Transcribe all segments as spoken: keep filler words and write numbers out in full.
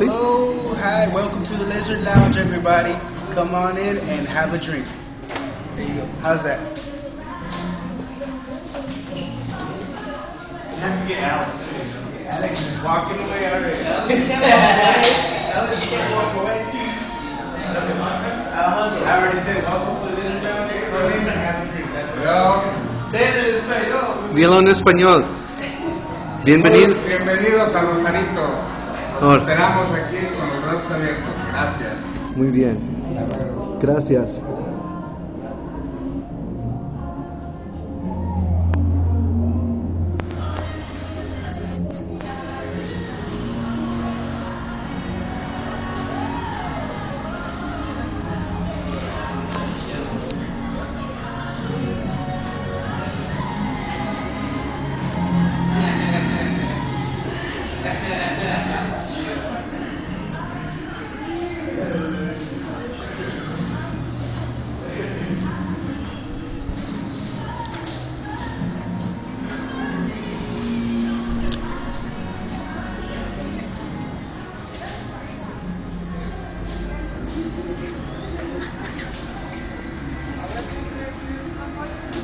please. Hello, hi, welcome to the Lizard Lounge, everybody. Come on in and have a drink. There you go. How's that? You have to get Alex. Alex is walking away already. Alex, you can't walk away. Alex, you can't walk away. Alejandro, I already said welcome to the Lizard Lounge. Come in and have a drink. That's what no. Say it in español. Dilo en español. Bienvenido. Bienvenidos a Rosarito. Los Ahora. esperamos aquí con los brazos abiertos. Gracias. Muy bien. Gracias.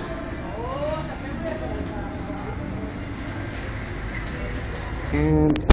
And